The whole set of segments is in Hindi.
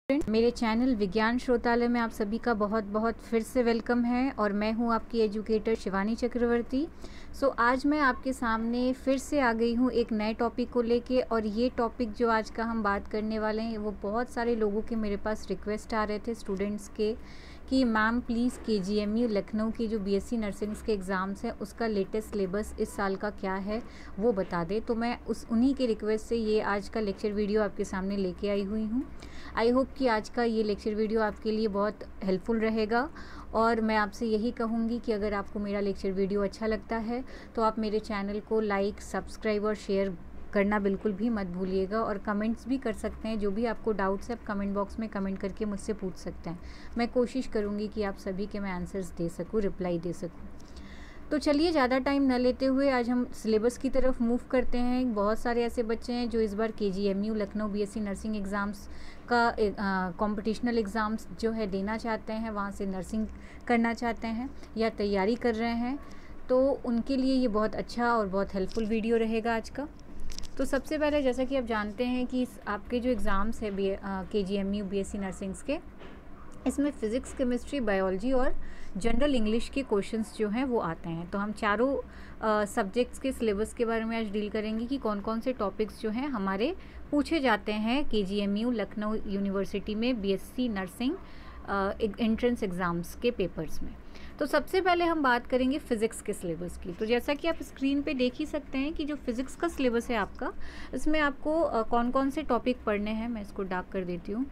मेरे चैनल विज्ञान श्रोतालय में आप सभी का बहुत बहुत फिर से वेलकम है और मैं हूं आपकी एजुकेटर शिवानी चक्रवर्ती। आज मैं आपके सामने फिर से आ गई हूं एक नए टॉपिक को लेके। और ये टॉपिक जो आज का हम बात करने वाले हैं वो बहुत सारे लोगों के मेरे पास रिक्वेस्ट आ रहे थे स्टूडेंट्स के कि मैम प्लीज़ KGMU लखनऊ की जो BSc नर्सिंग्स के एग्ज़ाम्स हैं उसका लेटेस्ट सिलेबस इस साल का क्या है वो बता दे। तो मैं उन्हीं के रिक्वेस्ट से ये आज का लेक्चर वीडियो आपके सामने लेके आई हुई हूँ। आई होप कि आज का ये लेक्चर वीडियो आपके लिए बहुत हेल्पफुल रहेगा। और मैं आपसे यही कहूँगी कि अगर आपको मेरा लेक्चर वीडियो अच्छा लगता है तो आप मेरे चैनल को लाइक, सब्सक्राइब और शेयर करना बिल्कुल भी मत भूलिएगा। और कमेंट्स भी कर सकते हैं, जो भी आपको डाउट्स है आप कमेंट बॉक्स में कमेंट करके मुझसे पूछ सकते हैं। मैं कोशिश करूँगी कि आप सभी के मैं आंसर्स दे सकूँ, रिप्लाई दे सकूँ। तो चलिए ज़्यादा टाइम न लेते हुए आज हम सिलेबस की तरफ मूव करते हैं। बहुत सारे ऐसे बच्चे हैं जो इस बार KGMU Lucknow BSc nursing exams का कॉम्पिटिशनल एग्ज़ाम्स जो है देना चाहते हैं, वहाँ से नर्सिंग करना चाहते हैं या तैयारी कर रहे हैं। तो उनके लिए ये बहुत अच्छा और बहुत हेल्पफुल वीडियो रहेगा आज का। तो सबसे पहले जैसा कि आप जानते हैं कि आपके जो एग्ज़ाम्स है KGMU BSc नर्सिंग्स के, इसमें फ़िज़िक्स, केमिस्ट्री, बायोलॉजी और जनरल इंग्लिश के क्वेश्चंस जो हैं वो आते हैं। तो हम चारों सब्जेक्ट्स के सिलेबस के बारे में आज डील करेंगे कि कौन कौन से टॉपिक्स जो हैं हमारे पूछे जाते हैं KGMU लखनऊ यूनिवर्सिटी में BSc नर्सिंग एंट्रेंस एग्ज़ाम्स के पेपर्स में। तो सबसे पहले हम बात करेंगे फ़िज़िक्स के सिलेबस की। तो जैसा कि आप स्क्रीन पे देख ही सकते हैं कि जो फ़िज़िक्स का सिलेबस है आपका, इसमें आपको कौन कौन से टॉपिक पढ़ने हैं। मैं इसको डार्क कर देती हूँ।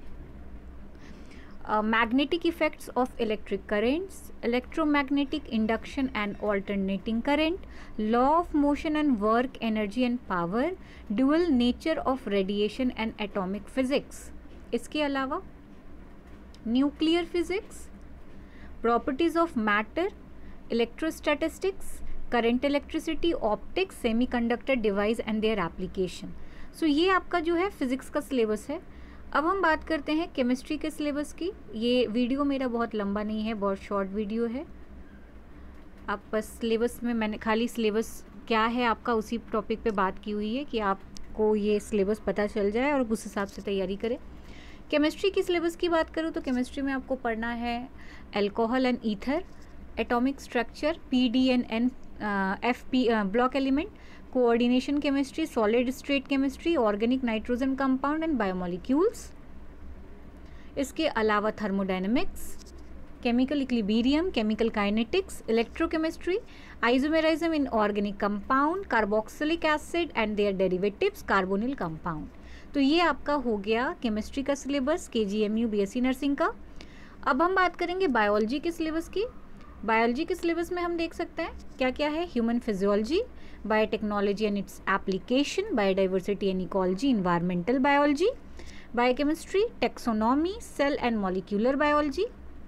Magnetic effects of electric currents, electromagnetic induction and alternating current, law of motion and work, energy and power, dual nature of radiation and atomic physics. इसके अलावा nuclear physics, properties of matter, electrostatistics, current electricity, optics, semiconductor device and their application. So ये आपका जो है फिज़िक्स का सिलेबस है। अब हम बात करते हैं केमिस्ट्री के सिलेबस की। ये वीडियो मेरा बहुत लंबा नहीं है, बहुत शॉर्ट वीडियो है। आप बस सिलेबस में मैंने खाली सिलेबस क्या है आपका उसी टॉपिक पे बात की हुई है कि आपको ये सिलेबस पता चल जाए और उस हिसाब से तैयारी करें। केमिस्ट्री की सिलेबस की बात करूँ तो केमिस्ट्री में आपको पढ़ना है alcohol and ether, atomic structure, PDN FP block element, coordination chemistry, solid state chemistry, organic nitrogen compound and biomolecules. इसके अलावा thermodynamics, chemical equilibrium, chemical kinetics, electrochemistry, isomerism in organic compound, carboxylic acid and their derivatives, carbonyl compound. तो ये आपका हो गया केमिस्ट्री का सिलेबस KGMU BSc नर्सिंग का। अब हम बात करेंगे बायोलॉजी के सिलेबस की। बायोलॉजी के सिलेबस में हम देख सकते हैं क्या क्या है। Human physiology, biotechnology and its application, biodiversity and ecology, environmental biology, biochemistry, taxonomy, cell and molecular biology,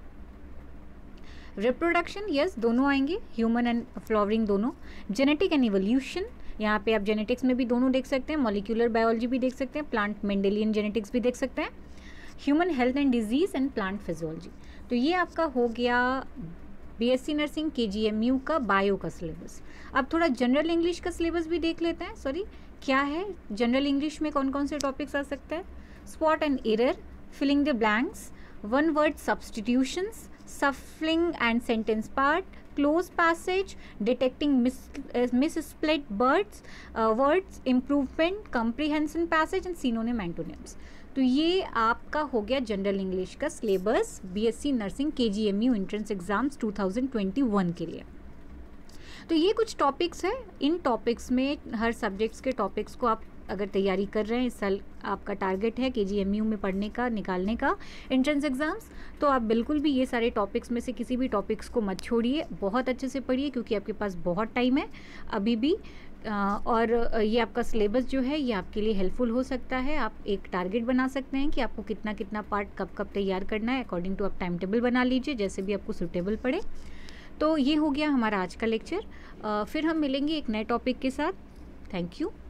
reproduction, yes दोनों आएंगे, ह्यूमन एंड फ्लावरिंग दोनों, जेनेटिक एंड इवोल्यूशन, यहाँ पे आप जेनेटिक्स में भी दोनों देख सकते हैं, मॉलिक्यूलर बायोलॉजी भी देख सकते हैं, प्लांट मेंडेलियन जेनेटिक्स भी देख सकते हैं, human health and disease and plant physiology. तो ये आपका हो गया BSc नर्सिंग KGMU का बायो का सिलेबस। अब थोड़ा जनरल इंग्लिश का सिलेबस भी देख लेते हैं। क्या है जनरल इंग्लिश में, कौन कौन से टॉपिक्स आ सकते हैं। Spot and error, filling the blanks, one word substitutions, shuffling and sentence part, cloze passage, detecting misspelt words, improvement, comprehension passage and synonym antonyms. तो ये आपका हो गया जनरल इंग्लिश का syllabus BSc nursing KGMU entrance exams 2021 के लिए। तो ये कुछ टॉपिक्स हैं। इन टॉपिक्स में हर सब्जेक्ट्स के टॉपिक्स को आप अगर तैयारी कर रहे हैं, इस साल आपका टारगेट है KGMU में पढ़ने का, निकालने का एंट्रेंस एग्ज़ाम्स, तो आप बिल्कुल भी ये सारे टॉपिक्स में से किसी भी टॉपिक्स को मत छोड़िए, बहुत अच्छे से पढ़िए क्योंकि आपके पास बहुत टाइम है अभी भी। और ये आपका सिलेबस जो है ये आपके लिए हेल्पफुल हो सकता है। आप एक टारगेट बना सकते हैं कि आपको कितना कितना पार्ट कब कब तैयार करना है, अकॉर्डिंग टू आप टाइम टेबल बना लीजिए जैसे भी आपको सूटेबल पड़े। तो ये हो गया हमारा आज का लेक्चर। फिर हम मिलेंगे एक नए टॉपिक के साथ। Thank you.